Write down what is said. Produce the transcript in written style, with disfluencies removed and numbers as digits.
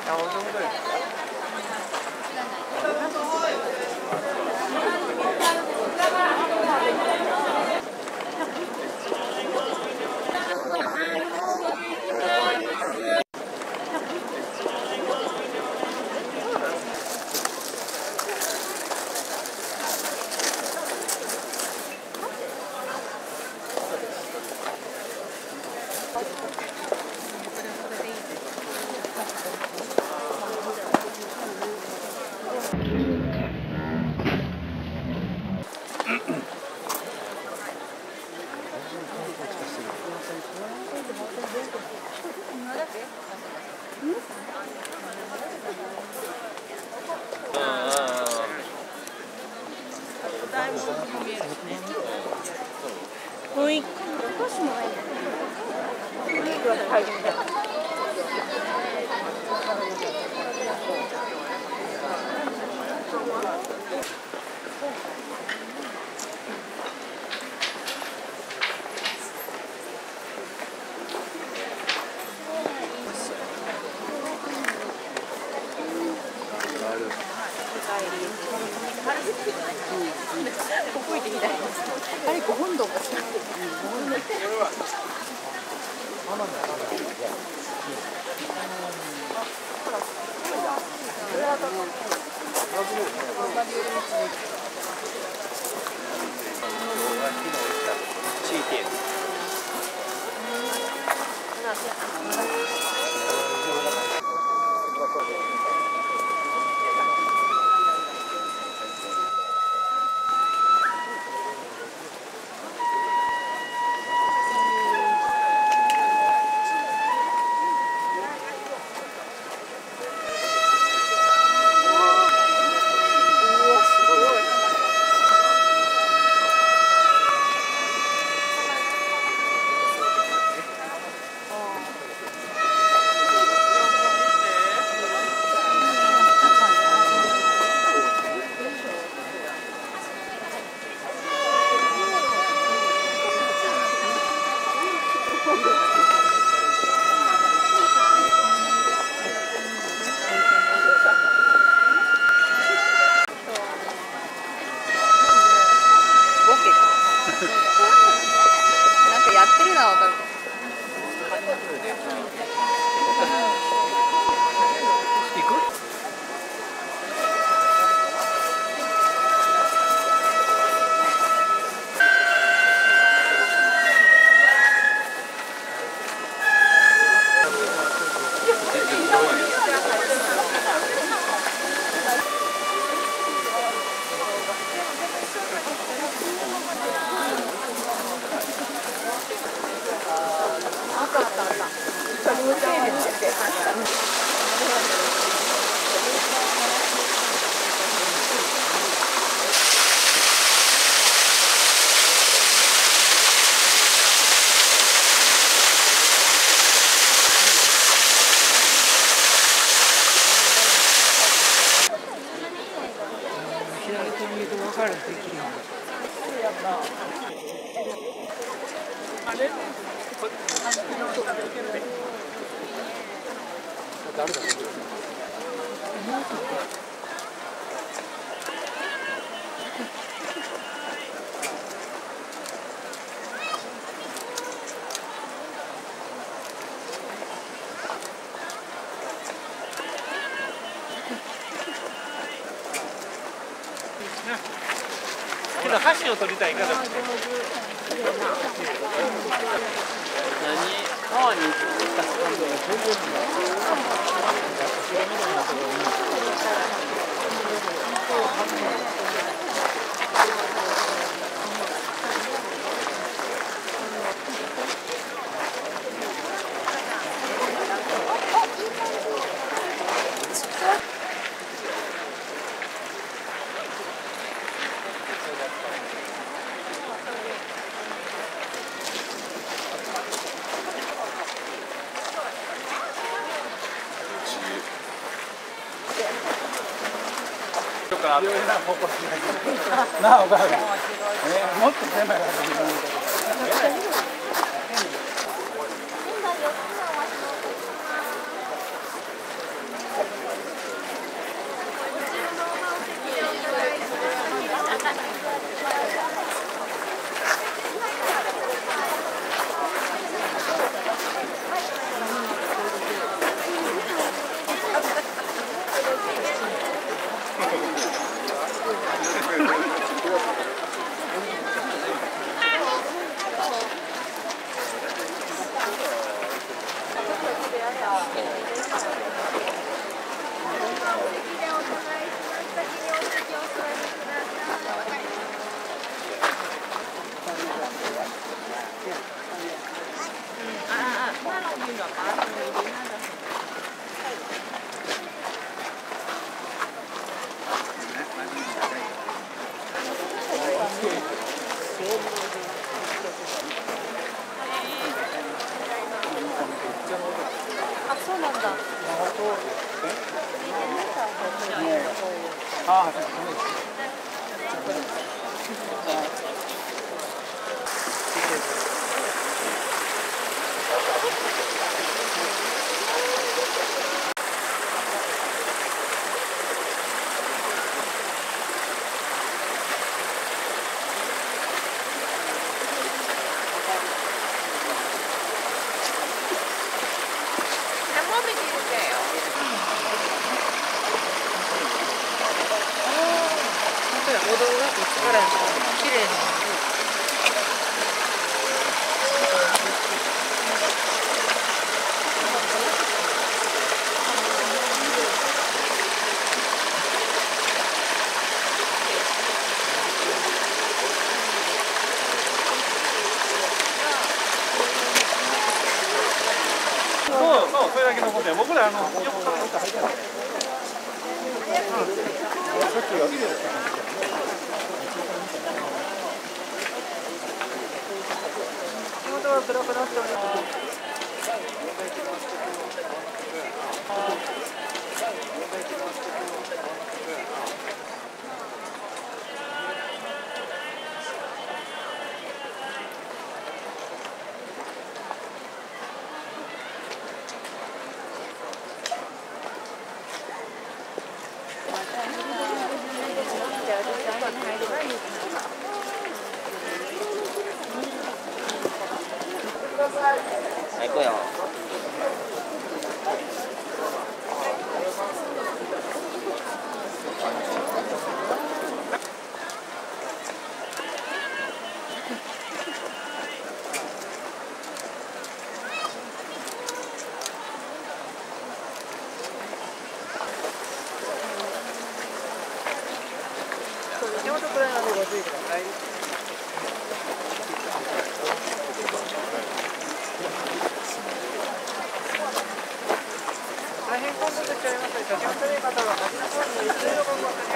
雰囲気少しもないここ行ってみたい。あれ、ご本堂かしら。なんかやってるのはわかる。 けど箸を取りたいから。何？川に行ったスタンドが全然なあ、お母さん。もっと狭いから。 ああ、そうです踊るがこっちからやったら綺麗に。 そう、それだけのことや。僕ら横からどっか入ってない。仕事は暗くなっております。 行こうよ。 手元くらいまでご注意ください。大変混雑しております。写真を撮る方は端の方に一斉のご案内